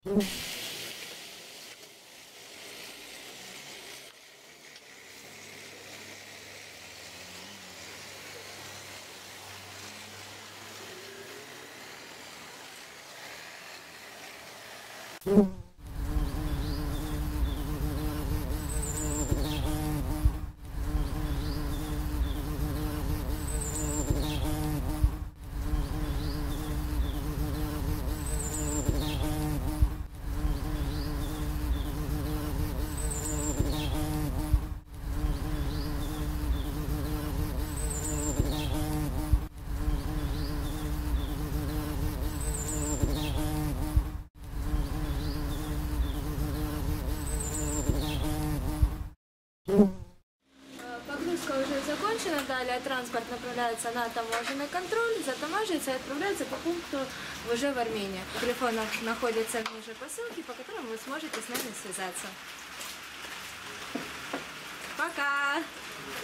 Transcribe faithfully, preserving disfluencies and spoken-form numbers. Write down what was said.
Погрузка уже закончена, далее транспорт направляется на таможенный контроль, затамаживается и отправляется по пункту уже в Армению. Телефон находится ниже посылки, по которому вы сможете с нами связаться. Пока!